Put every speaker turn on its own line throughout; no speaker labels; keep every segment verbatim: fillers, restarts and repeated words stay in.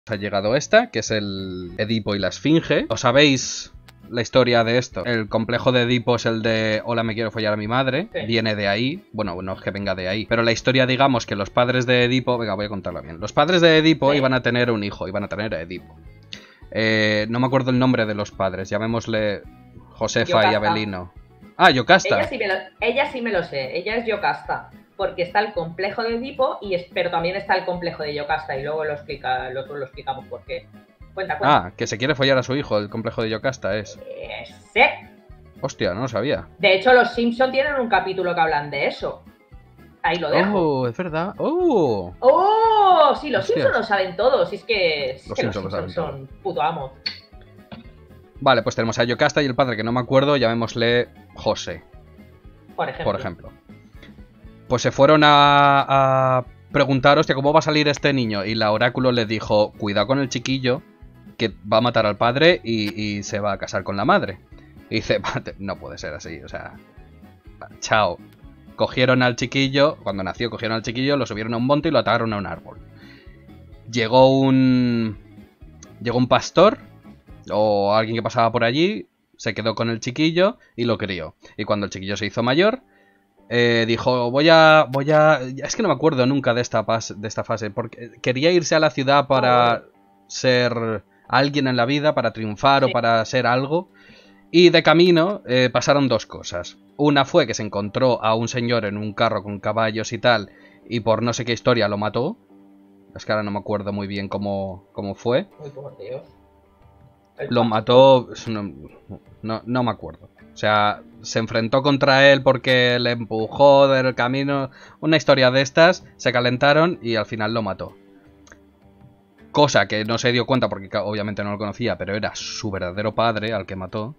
Ha llegado esta, que es el Edipo y la Esfinge. ¿Os sabéis la historia de esto? El complejo de Edipo es el de hola, me quiero follar a mi madre. Sí. Viene de ahí. Bueno, no es que venga de ahí. Pero la historia, digamos, que los padres de Edipo... Venga, voy a contarla bien. Los padres de Edipo sí. iban a tener un hijo. Iban a tener a Edipo. Eh, no me acuerdo el nombre de los padres. Llamémosle Josefa Yocasta. Y Abelino. Ah, Yocasta.
Ella sí, me lo, ella sí me lo sé. Ella es Yocasta. Porque está el complejo de Edipo, y es, pero también está el complejo de Yocasta, y luego lo, explica, lo, lo explicamos por qué. Cuenta, cuenta.
Ah, que se quiere follar a su hijo, el complejo de Yocasta es.
Eh, sí.
Hostia, no lo sabía.
De hecho, los Simpson tienen un capítulo que hablan de eso. Ahí lo dejo.
Oh, es verdad. Oh.
Oh, sí, los Simpson lo saben todos. Y es que, es
los
que los
Simpson
Simpson son puto amos.
Vale, pues tenemos a Yocasta y el padre que no me acuerdo, llamémosle José.
Por ejemplo.
Por ejemplo. Pues se fueron a, a preguntar, hostia, ¿cómo va a salir este niño? Y la oráculo le dijo, cuidado con el chiquillo, que va a matar al padre y, y se va a casar con la madre. Y dice, no puede ser así, o sea, chao. Cogieron al chiquillo, cuando nació cogieron al chiquillo, lo subieron a un monte y lo ataron a un árbol. Llegó un... Llegó un pastor, o alguien que pasaba por allí, se quedó con el chiquillo y lo crió. Y cuando el chiquillo se hizo mayor... Eh, dijo, voy a, voy a... Es que no me acuerdo nunca de esta, pas, de esta fase, porque quería irse a la ciudad para ser alguien en la vida, para triunfar sí. o para ser algo. Y de camino eh, pasaron dos cosas. Una fue que se encontró a un señor en un carro con caballos y tal, y por no sé qué historia lo mató. Es que ahora no me acuerdo muy bien cómo, cómo fue.
Muy por Dios.
Lo mató... No, no, no me acuerdo. O sea, se enfrentó contra él porque le empujó del camino. Una historia de estas, se calentaron y al final lo mató. Cosa que no se dio cuenta porque obviamente no lo conocía, pero era su verdadero padre al que mató.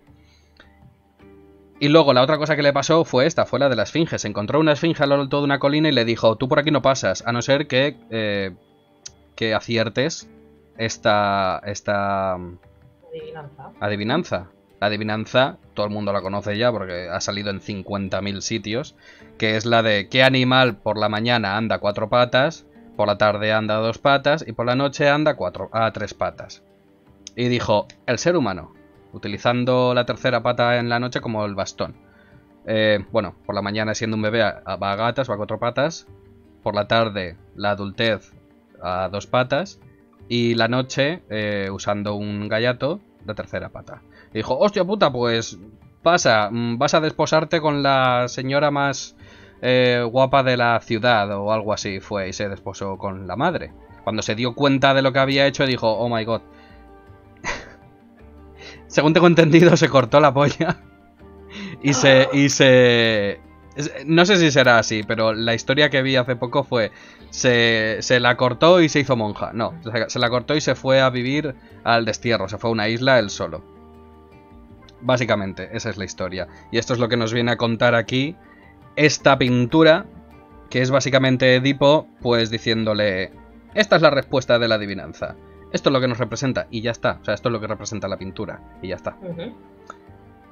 Y luego la otra cosa que le pasó fue esta, fue la de la esfinge. Se encontró una esfinge a lo alto de una colina y le dijo, tú por aquí no pasas, a no ser que, eh, que aciertes esta... esta
Adivinanza.
Adivinanza. La adivinanza, todo el mundo la conoce ya porque ha salido en cincuenta mil sitios, que es la de ¿qué animal por la mañana anda a cuatro patas, por la tarde anda a dos patas y por la noche anda a, cuatro, a tres patas? Y dijo, el ser humano, utilizando la tercera pata en la noche como el bastón. Eh, bueno, por la mañana siendo un bebé va a gatas, va a cuatro patas, por la tarde la adultez a dos patas y la noche eh, usando un gallato de tercera pata. Y dijo, hostia puta, pues pasa, vas a desposarte con la señora más eh, guapa de la ciudad o algo así. Fue y se desposó con la madre. Cuando se dio cuenta de lo que había hecho dijo, oh my god. Según tengo entendido se cortó la polla. Y se... y se... No sé si será así, pero la historia que vi hace poco fue... Se, se la cortó y se hizo monja. No, se la cortó y se fue a vivir al destierro. Se fue a una isla él solo. Básicamente, esa es la historia. Y esto es lo que nos viene a contar aquí esta pintura, que es básicamente Edipo, pues diciéndole, esta es la respuesta de la adivinanza. Esto es lo que nos representa, y ya está. O sea, esto es lo que representa la pintura, y ya está. Uh-huh.